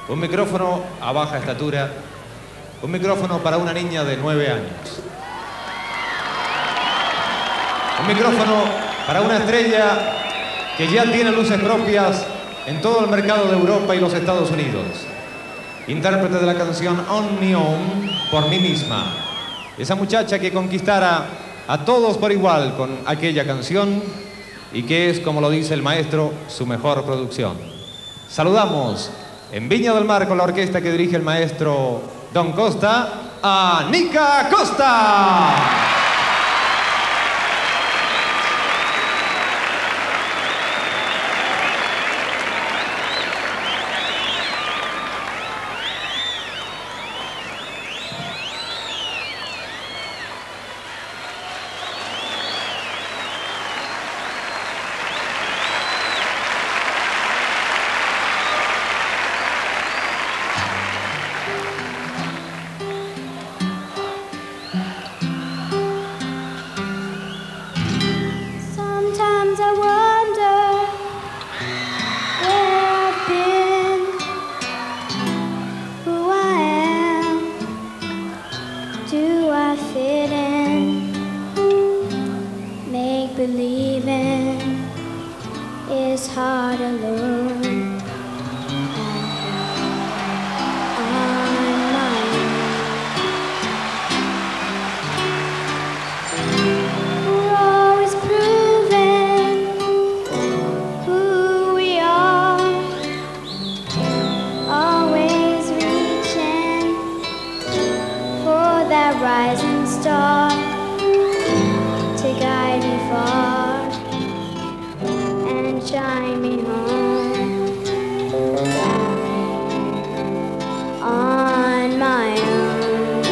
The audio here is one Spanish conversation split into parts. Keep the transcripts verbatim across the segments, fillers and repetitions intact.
Un micrófono a baja estatura. Un micrófono para una niña de nueve años. Un micrófono para una estrella que ya tiene luces propias en todo el mercado de Europa y los Estados Unidos. Intérprete de la canción On My Own, Por Mí Misma. Esa muchacha que conquistara a todos por igual con aquella canción y que es, como lo dice el maestro, su mejor producción. Saludamos en Viña del Mar con la orquesta que dirige el maestro Don Costa a Nica Costa. Believing is hard alone. On my own. We're always proving who we are, always reaching for that rising star to guide me far and shine me home on my own.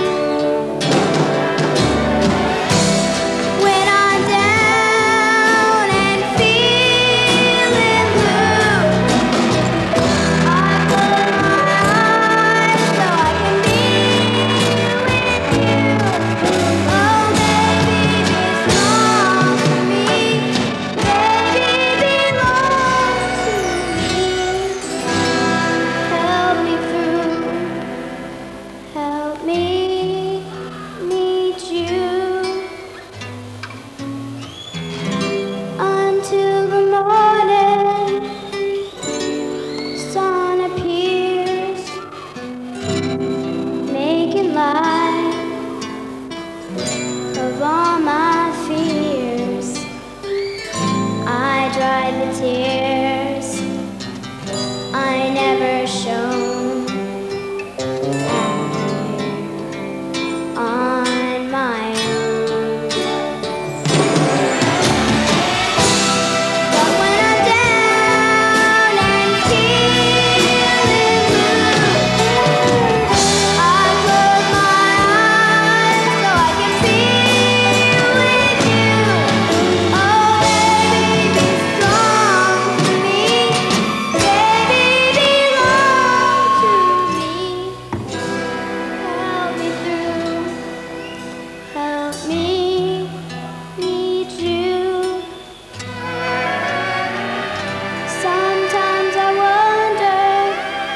When I'm down and feeling blue, I close my eyes so I can be with you. Oh, baby, this song for me, baby, belongs to me. Help me through, help me need you until the morning sun appears, making light of all my fears. I dry the tears I never shown on my own. But when I'm down and feeling blue, I close my eyes so I can feel with you. Oh, baby, be strong for me. Baby, belong to me. Help me through, help me need you. Sometimes I wonder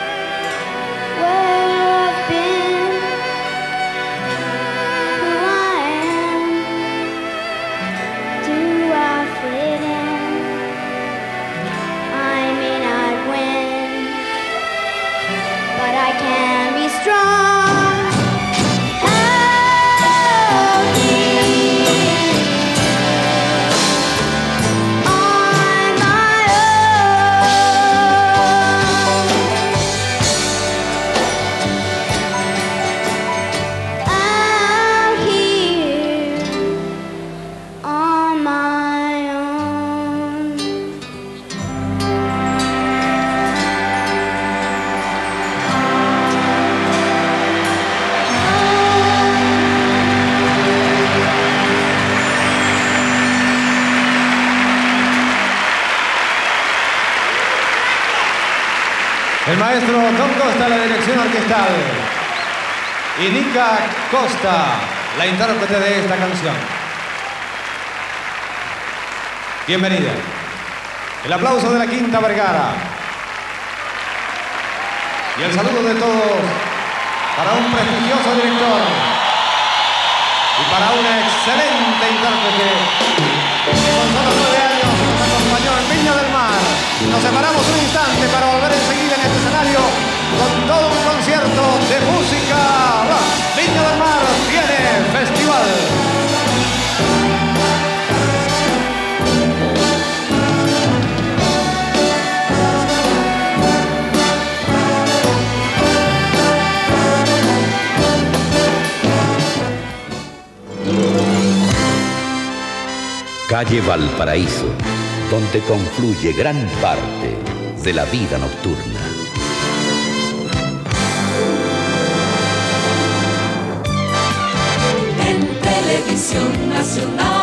where I've been, who I am. Do I fit in? I may not win, but I can be strong. Help me on my own. I'm here on my own. El maestro Don Costa, la dirección orquestal. Y Nica Costa, la intérprete de esta canción. Bienvenida. El aplauso de la Quinta Vergara. Y el saludo de todos para un prestigioso director y para una excelente intérprete que con solo nueve años nos acompañó en Viña del Mar. Nos separamos un instante para volver enseguida en este escenario con todo un concierto de música rock. Viña del Mar tiene festival. Calle Valparaíso, donde confluye gran parte de la vida nocturna. En Televisión Nacional.